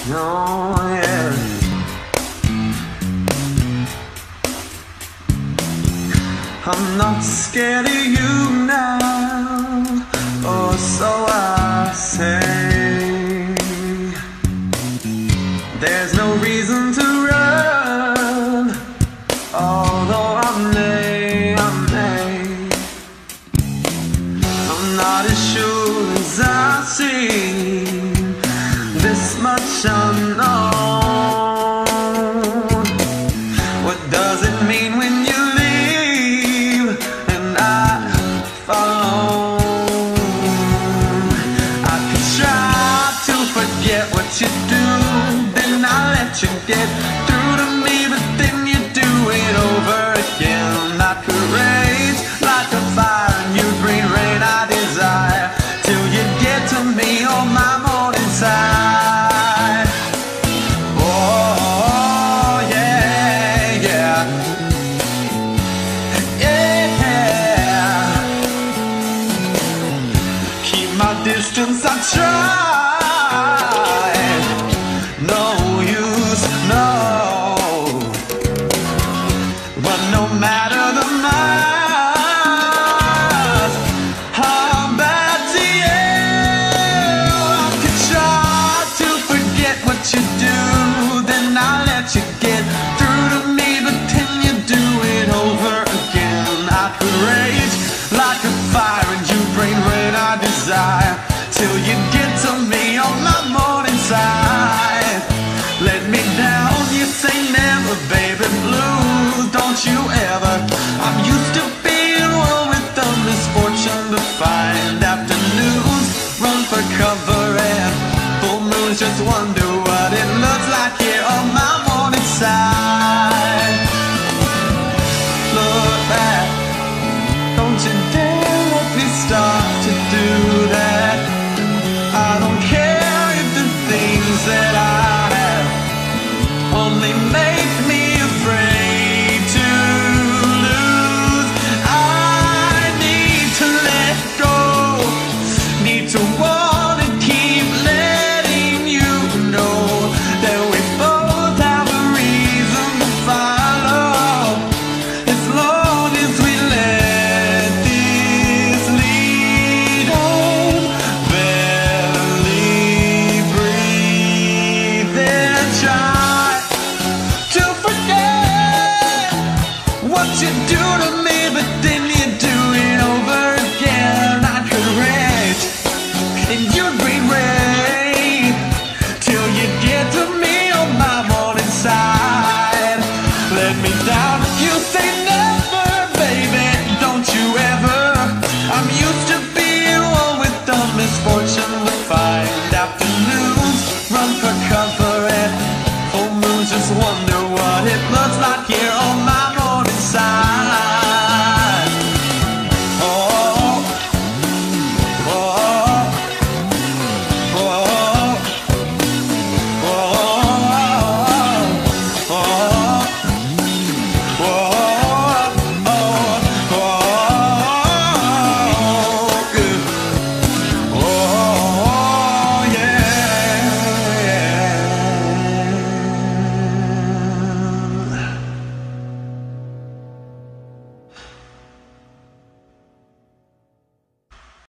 Oh, yeah. I'm not scared of you now, or so I say. There's no reason to run, although I may. I'm not as sure as I seem, this much unknown. What does it mean when you leave and I follow? I can try to forget what you do, then I let you get through to me, but then you do it over again. I could rage like a fire and you bring rain I desire, till you get to me on my morning side. Oh yeah, yeah, yeah. Keep my distance, I try. No use, no. But no matter the miles, I'm bad to you. I could try to forget what you do, then I let you get through to me, but then you do it over again. I could rage like a fire and you bring rain I desire, till you get to me on my morning side. Let me down, you say never, baby, blues, don't you ever. I'm used to being one with the misfortune to find afternoons run for cover and full moons just wonder what it looks like here on my morning side.